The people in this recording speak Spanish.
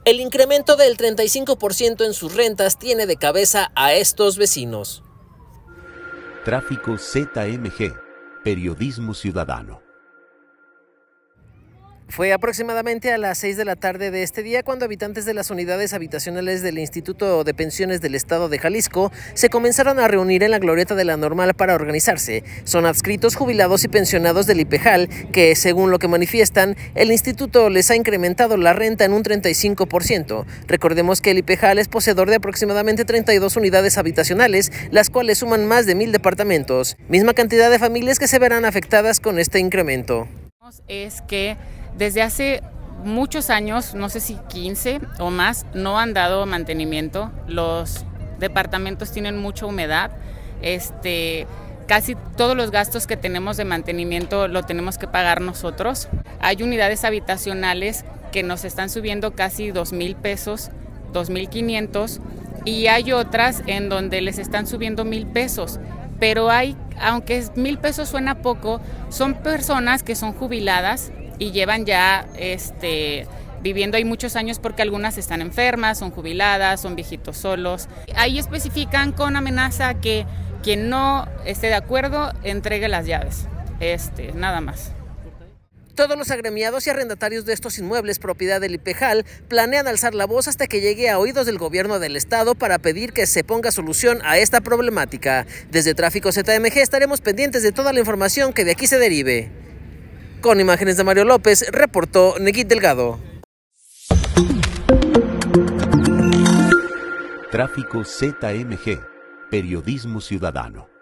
El incremento del 35% en sus rentas tiene de cabeza a estos vecinos. Tráfico ZMG, Periodismo Ciudadano. Fue aproximadamente a las 6 de la tarde de este día cuando habitantes de las unidades habitacionales del Instituto de Pensiones del Estado de Jalisco se comenzaron a reunir en la glorieta de la Normal para organizarse. Son adscritos, jubilados y pensionados del IPEJAL que, según lo que manifiestan, el instituto les ha incrementado la renta en un 35%. Recordemos que el IPEJAL es poseedor de aproximadamente 32 unidades habitacionales, las cuales suman más de 1,000 departamentos, misma cantidad de familias que se verán afectadas con este incremento. Es que desde hace muchos años, no sé si 15 o más, no han dado mantenimiento. Los departamentos tienen mucha humedad. Casi todos los gastos que tenemos de mantenimiento lo tenemos que pagar nosotros. Hay unidades habitacionales que nos están subiendo casi 2,000 pesos, 2,500, y hay otras en donde les están subiendo 1,000 pesos. Pero aunque 1,000 pesos suena poco, son personas que son jubiladas y llevan ya viviendo ahí muchos años porque algunas están enfermas, son jubiladas, son viejitos solos. Ahí especifican con amenaza que quien no esté de acuerdo entregue las llaves, nada más. Todos los agremiados y arrendatarios de estos inmuebles propiedad del IPEJAL planean alzar la voz hasta que llegue a oídos del gobierno del estado para pedir que se ponga solución a esta problemática. Desde Tráfico ZMG estaremos pendientes de toda la información que de aquí se derive. Con imágenes de Mario López, reportó Neguit Delgado. Tráfico ZMG, Periodismo Ciudadano.